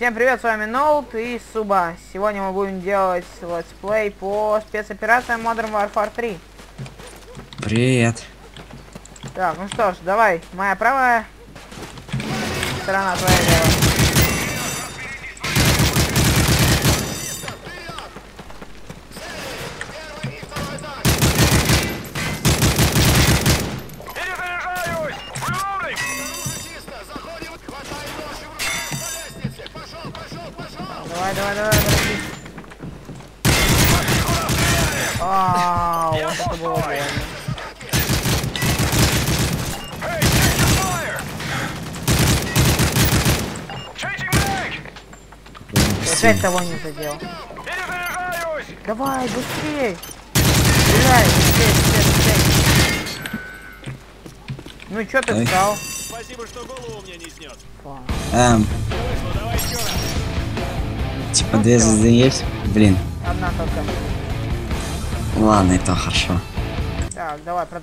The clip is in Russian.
Всем привет, с вами Ноут и Суба. Сегодня мы будем делать летсплей по спецоперациям Modern Warfare 3. Привет. Так, ну что ж, давай, моя правая сторона, твоя левая. Давай, подожди. Вот это было больно. Опять того не задел. Давай, быстрей! Стреляй, быстрей. Ну чё ты встал? Спасибо, что голову мне не снес. Типа две звезды есть? Блин. Одна только. Ладно, это хорошо. Так, давай, продолжай.